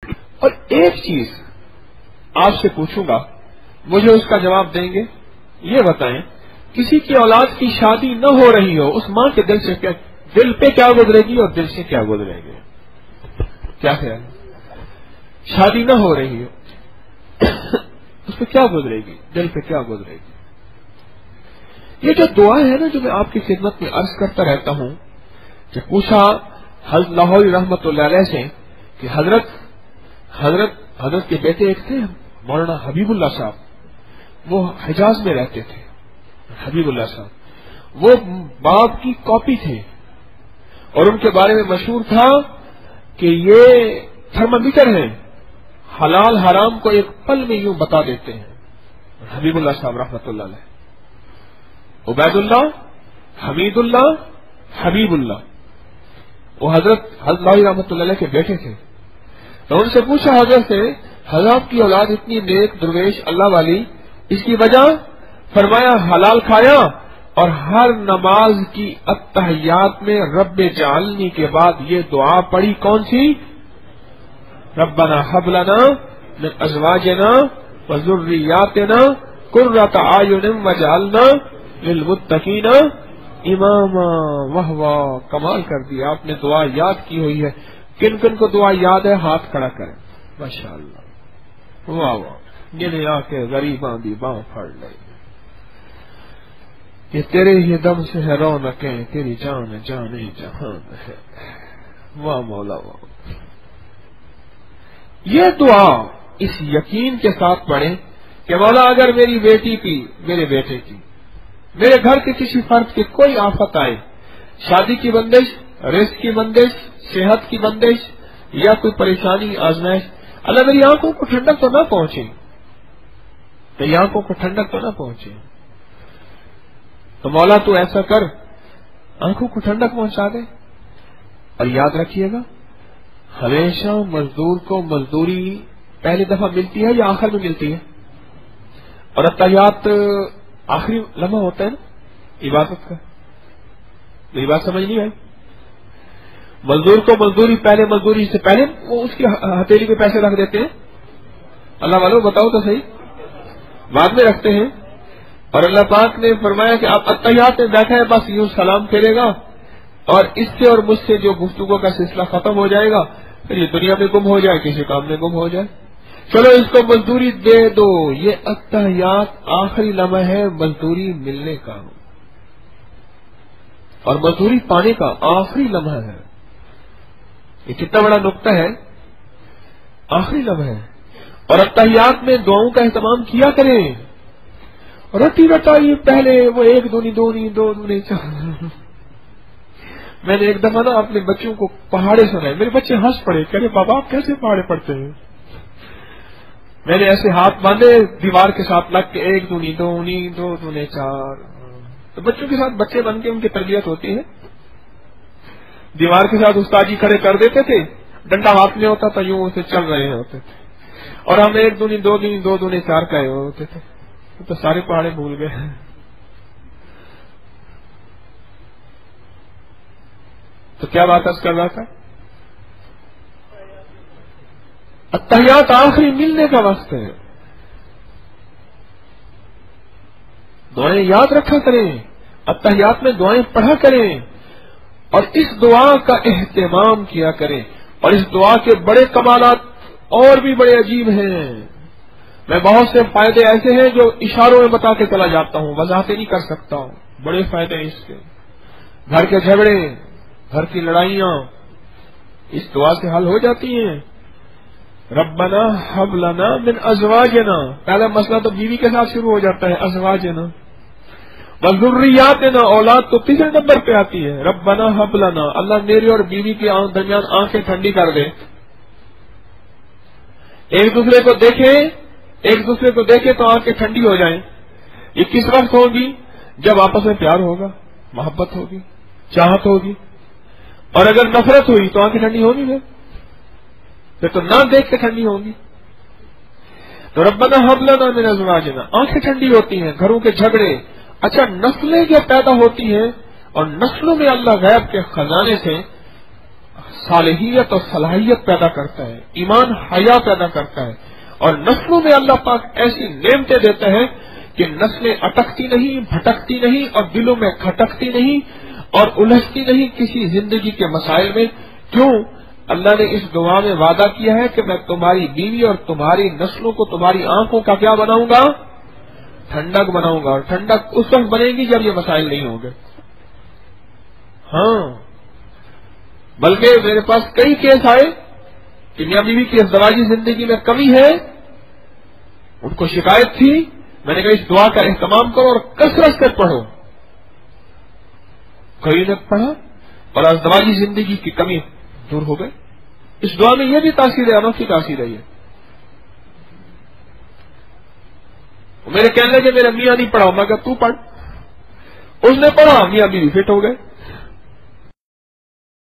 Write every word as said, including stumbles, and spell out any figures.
اور ایک چیز آپ سے پوچھوں گا، مجھے اس کا جواب دیں گے، یہ بتائیں کسی کی اولاد کی شادی نہ ہو رہی ہو، اس ماں کے دل سے کیا دل پہ کیا گزرے گی اور دل سے کیا گزرے گی؟ کیا خیال ہے؟ شادی نہ ہو رہی ہو اس پہ کیا گزرے گی، دل پہ کیا گزرے گی؟ یہ جو دعا ہے نا جو میں آپ کی خدمت میں عرض کرتا رہتا ہوں کہ پوچھا حضرت لاہوری رحمت اللہ علیہ سے کہ حضرت حضرت حضرت کے بیٹے ایک تھے مولانا حبیب اللہ صاحب، وہ حجاز میں رہتے تھے، حبیب اللہ صاحب وہ باپ کی کاپی تھے اور ان کے بارے میں مشہور تھا کہ یہ تھرمامیٹر ہیں، حلال حرام کو ایک پل میں یوں بتا دیتے ہیں۔ حبیب اللہ صاحب رحمت اللہ علیہ، عبید اللہ، حمید اللہ، حبیب اللہ، وہ حضرت حضرت رحمت اللہ علیہ کے بیٹے تھے۔ تو ان سے پوچھا حضرت سے، حضرت کی اولاد اتنی نیک درویش اللہ والی، اس کی وجہ؟ فرمایا حلال کھایا اور ہر نماز کی اتحیات میں رب جعلنی کے بعد یہ دعا پڑھی، کون سی؟ ربنا هب لنا من ازواجنا وذرياتنا قرة اعین واجعلنا للمتقین اماما۔ واہ واہ، کمال کر دیا آپ نے، دعا یاد کی ہوئی ہے۔ کن کن کو دعا یاد ہے؟ ہاتھ کھڑا کریں، ماشاءاللہ، واہ واہ، جنہیں آ کے غریباں دی باں پھڑ لے، یہ تیرے ہی دم سے ہے رونقیں، تیری جان جانے جہان ہے، واہ مولا واہ۔ یہ دعا اس یقین کے ساتھ پڑھیں کہ مولا اگر میری بیٹی کی، میرے بیٹے کی، میرے گھر کے کسی فرد کی کوئی آفت آئے، شادی کی بندش، رزق کی بندش، صحت کی بندش یا کوئی پریشانی آزمائش، اللہ میری آنکھوں کو ٹھنڈک تو نہ پہنچے، میری آنکھوں کو ٹھنڈک تو نہ پہنچے، تو مولا تو ایسا کر آنکھوں کو ٹھنڈک پہنچا دے۔ اور یاد رکھیے گا ہمیشہ مزدور کو مزدوری پہلی دفعہ ملتی ہے یا آخر میں ملتی ہے؟ اور اتحیات آخری لمحہ ہوتا ہے نا عبادت کا، یہ بات سمجھ نہیں آئی؟ مزدور کو مزدوری پہلے مزدوری سے پہلے وہ اس کی ہتھیلی پہ پیسے رکھ دیتے ہیں، اللہ والوں بتاؤ تو صحیح، بعد میں رکھتے ہیں۔ اور اللہ پاک نے فرمایا کہ آپ اتحیات میں بیٹھے ہیں، بس یوں سلام پھیرے گا اور اس سے اور مجھ سے جو گفتگو کا سلسلہ ختم ہو جائے گا، پھر یہ دنیا میں گم ہو جائے، کسی کام میں گم ہو جائے، چلو اس کو مزدوری دے دو۔ یہ اتحیات آخری لمحہ ہے مزدوری ملنے کا، اور مزدوری پانے کا آخری لمحہ ہے۔ یہ کتنا بڑا نقطہ ہے، آخری لمحہ ہے۔ اور اتحیات میں دعاؤں کا اہتمام کیا کریں، رٹی رٹائی پہلے وہ ایک دونی دونی دو دونی چار۔ میں نے ایک دفعہ نا اپنے بچوں کو پہاڑے سنائے، میرے بچے ہنس پڑے، کہہ رہے بابا آپ کیسے پہاڑے پڑھتے ہیں؟ میں نے ایسے ہاتھ باندھے دیوار کے ساتھ لگ کے، ایک دونی دونی دو دونے چار، تو بچوں کے ساتھ بچے بن کے ان کی تربیت ہوتی ہے۔ دیوار کے ساتھ استاد جی کھڑے کر دیتے تھے، ڈنڈا ہاتھ میں ہوتا تھا، یوں اسے چل رہے ہوتے تھے، اور ہم ایک دونی دو دونی دو دونے چار کہے ہوتے تھے، تو سارے پہاڑے بھول گئے۔ تو کیا بات عرض کر رہا تھا؟ اتحیات آخری ملنے کا وقت ہے، دعائیں یاد رکھا کریں، اتحیات میں دعائیں پڑھا کریں، اور اس دعا کا اہتمام کیا کریں۔ اور اس دعا کے بڑے کمالات اور بھی بڑے عجیب ہیں، میں بہت سے فائدے ایسے ہیں جو اشاروں میں بتا کے چلا جاتا ہوں، وضاحتیں نہیں کر سکتا ہوں، بڑے فائدے ہیں اس کے۔ گھر کے جھگڑے، گھر کی لڑائیاں اس دعا سے حل ہو جاتی ہیں۔ ربنا ہب لنا من ازواجنا، پہلا مسئلہ تو بیوی کے ساتھ شروع ہو جاتا ہے، ازواجنا، وذریاتنا، اولاد تو تیسرے نمبر پہ آتی ہے۔ ربنا ہب لنا، اللہ میری اور بیوی کے درمیان آنکھیں ٹھنڈی کر دے، ایک دوسرے کو دیکھیں، ایک دوسرے کو دیکھیں تو آنکھیں ٹھنڈی ہو جائیں۔ یہ کس وقت ہوگی؟ جب آپس میں پیار ہوگا، محبت ہوگی، چاہت ہوگی، اور اگر نفرت ہوئی تو آنکھیں ٹھنڈی ہونی ہے، پھر تو نہ دیکھ کے ٹھنڈی ہوں گی۔ تو ربنا ہب لنا من ازواجنا، آنکھیں ٹھنڈی ہوتی ہیں، گھروں کے جھگڑے، اچھا نسلیں جو پیدا ہوتی ہیں، اور نسلوں میں اللہ غیب کے خزانے سے صالحیت اور صلاحیت پیدا کرتا ہے، ایمان حیا پیدا کرتا ہے، اور نسلوں میں اللہ پاک ایسی نعمتیں دیتا ہے کہ نسلیں اٹکتی نہیں، بھٹکتی نہیں، اور دلوں میں کھٹکتی نہیں اور الجھتی نہیں کسی زندگی کے مسائل میں. کیوں؟ اللہ نے اس دعا میں وعدہ کیا ہے کہ میں تمہاری بیوی اور تمہاری نسلوں کو تمہاری آنکھوں کا کیا بناؤں گا؟ ٹھنڈک بناؤں گا. اور ٹھنڈک اس وقت بنے گی جب یہ مسائل نہیں ہوں گے. ہاں، بلکہ میرے پاس کئی کیس آئے کہ میاں بیوی کی ازدواجی زندگی میں کمی ہے، ان کو شکایت تھی. میں نے کہا اس دعا کا اہتمام کرو اور کثرت سے پڑھو. کئی نے پڑھا اور ازدواجی زندگی کی کمی دور ہو گئی. اس دعا میں یہ بھی تاثیر ہے، انوکھی تاثیر ہے. یہ میرے کہنے لگے میرے میاں نہیں پڑھا، میں کہا تو پڑھ. اس نے پڑھا، میاں بیوی فٹ ہو گئے.